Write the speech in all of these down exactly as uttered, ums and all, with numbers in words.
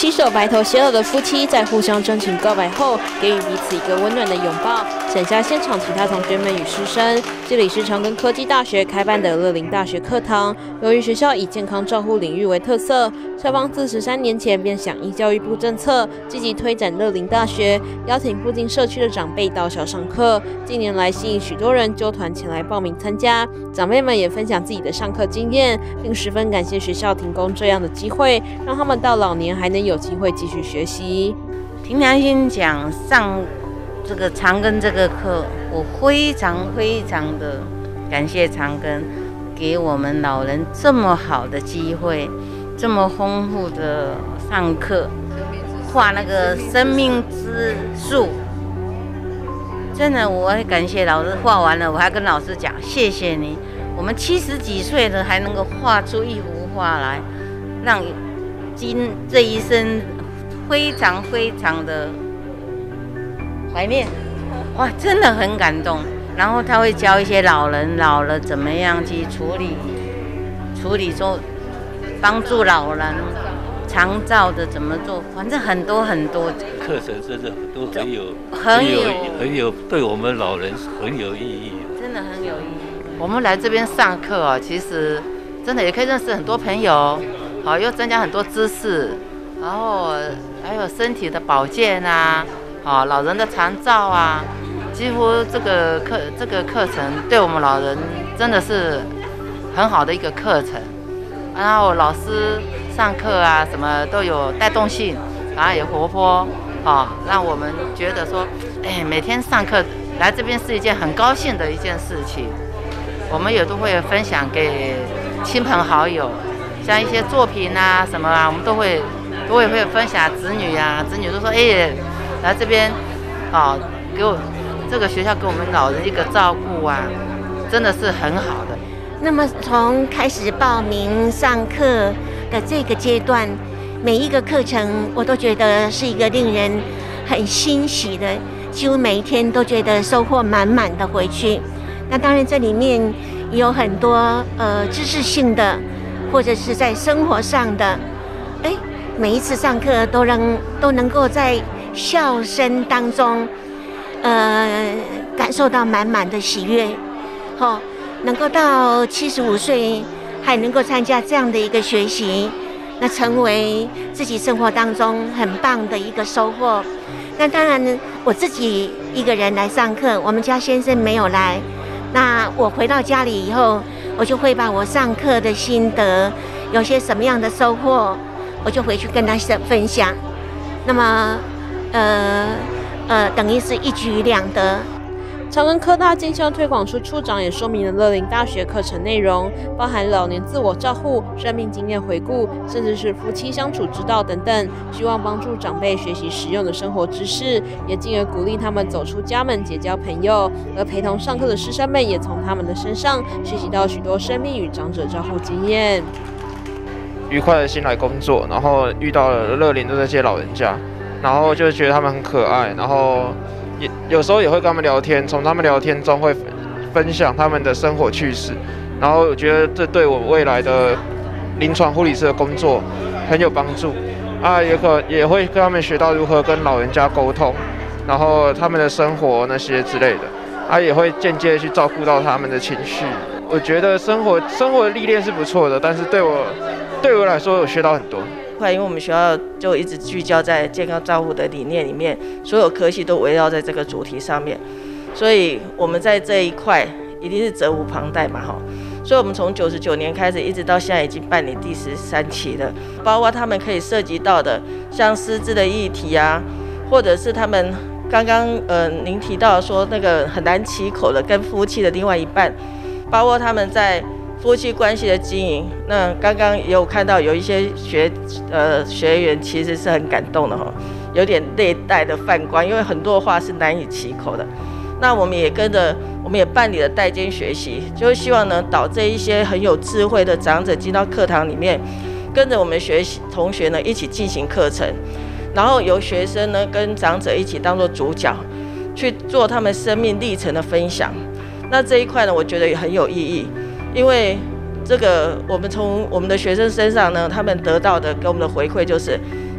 携手白头偕老的夫妻在互相真情告白后，给予彼此一个温暖的拥抱，闪下现场其他同学们与师生。这里是长庚科技大学开办的乐龄大学课堂，由于学校以健康照护领域为特色，校方自十三年前便响应教育部政策，积极推展乐龄大学，邀请附近社区的长辈到校上课。近年来，吸引许多人揪团前来报名参加，长辈们也分享自己的上课经验，并十分感谢学校提供这样的机会，让他们到老年还能有机会继续学习。 凭良心讲，上这个长庚这个课，我非常非常的感谢长庚给我们老人这么好的机会，这么丰富的上课，画那个生命之树。真的，我很感谢老师。画完了，我还跟老师讲，谢谢你。我们七十几岁了，还能够画出一幅画来，让今这一生非常非常的怀念。哇，真的很感动。然后他会教一些老人，老了怎么样去处理，处理说帮助老人长照的怎么做，反正很多很多课程，真的都很有很有很有对我们老人很有意义， 真的很有意义。 我们来这边上课啊，其实真的也可以认识很多朋友，好，又增加很多知识，然后还有身体的保健啊，好，老人的长照啊，几乎这个课这个课程对我们老人真的是很好的一个课程。然后老师上课啊，什么都有带动性，然后也活泼，好，让我们觉得说，哎，每天上课来这边是一件很高兴的一件事情。我们也都会分享给亲朋好友，像一些作品啊什么啊，我们都会都会会分享子女啊，子女都说，哎，来这边，哦，给我这个学校给我们老人一个照顾啊，真的是很好的。 那么从开始报名上课的这个阶段，每一个课程我都觉得是一个令人很欣喜的，几乎每一天都觉得收获满满的回去。那当然这里面也有很多呃知识性的，或者是在生活上的，哎，每一次上课都能都能够在笑声当中，呃，感受到满满的喜悦，吼。能够到七十五岁还能够参加这样的一个学习，那成为自己生活当中很棒的一个收获。那当然我自己一个人来上课，我们家先生没有来，那我回到家里以后，我就会把我上课的心得，有些什么样的收获，我就回去跟他分享。那么呃呃等于是一举两得。 长庚科大健校推广处处长也说明了乐龄大学课程内容，包含老年自我照护、生命经验回顾，甚至是夫妻相处之道等等，希望帮助长辈学习实用的生活知识，也进而鼓励他们走出家门结交朋友。而陪同上课的师生们也从他们的身上学习到许多生命与长者照护经验。 愉快的心来工作，然后遇到了乐龄的这些老人家，然后就觉得他们很可爱，然后也有时候也会跟他们聊天，从他们聊天中会分享他们的生活趣事，然后我觉得这对我未来的临床护理师的工作很有帮助啊，也可也会跟他们学到如何跟老人家沟通，然后他们的生活那些之类的，啊，也会间接去照顾到他们的情绪。我觉得生活生活的历练是不错的，但是对我对我来说，我学到很多。 因为我们学校就一直聚焦在健康照护的理念里面，所有科系都围绕在这个主题上面，所以我们在这一块一定是责无旁贷嘛，哈。所以我们从九十九年开始，一直到现在已经办理第十三期了，包括他们可以涉及到的，像师资的议题啊，或者是他们刚刚呃您提到说那个很难启口的跟夫妻的另外一半，包括他们在夫妻关系的经营，那刚刚也有看到有一些学呃学员其实是很感动的哈，有点泪带的泛光，因为很多话是难以启口的。那我们也跟着，我们也办理了代间学习，就是希望呢导这一些很有智慧的长者进到课堂里面，跟着我们学习同学呢一起进行课程，然后由学生呢跟长者一起当做主角，去做他们生命历程的分享。那这一块呢，我觉得也很有意义。因为这个，我们从我们的学生身上呢，他们得到的给我们的回馈就是，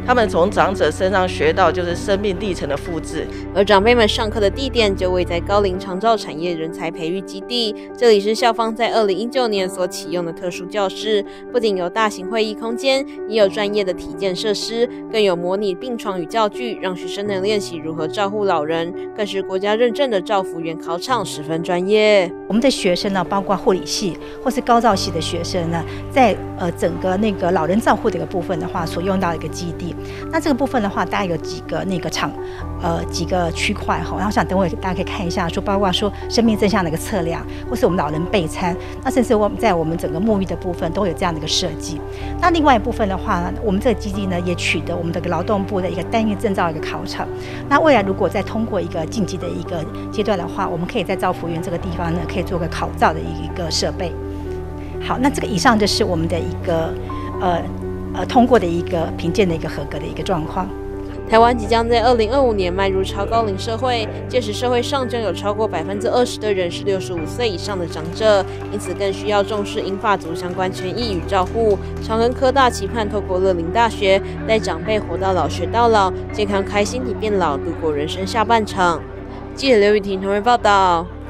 他们从长者身上学到就是生命历程的复制。 而长辈们上课的地点就位在高龄长照产业人才培育基地，这里是校方在二零一九年所启用的特殊教室，不仅有大型会议空间，也有专业的体健设施，更有模拟病床与教具，让学生能练习如何照护老人，更是国家认证的照服员考场，十分专业。 我们的学生呢，包括护理系或是高照系的学生呢，在呃整个那个老人照护的一个部分的话，所用到一个基地。那这个部分的话，大概有几个那个场，呃几个区块哈。然后想等会大家可以看一下，说包括说生命真相的一个测量，或是我们老人备餐，那甚至我们在我们整个沐浴的部分都有这样的一个设计。那另外一部分的话呢，我们这个基地呢也取得我们的劳动部的一个单一证照一个考场。那未来如果再通过一个晋级的一个阶段的话，我们可以在照服员这个地方呢，可以做个考照的一个设备。好，那这个以上就是我们的一个呃呃通过的一个评鉴的一个合格的一个状况。 台湾即将在二零二五年迈入超高龄社会，届时社会上将有超过百分之二十的人是六十五岁以上的长者，因此更需要重视银发族相关权益与照护。长庚科大期盼透过乐龄大学，带长辈活到老学到老，健康开心地变老，度过人生下半场。记者刘雨婷同仁报道。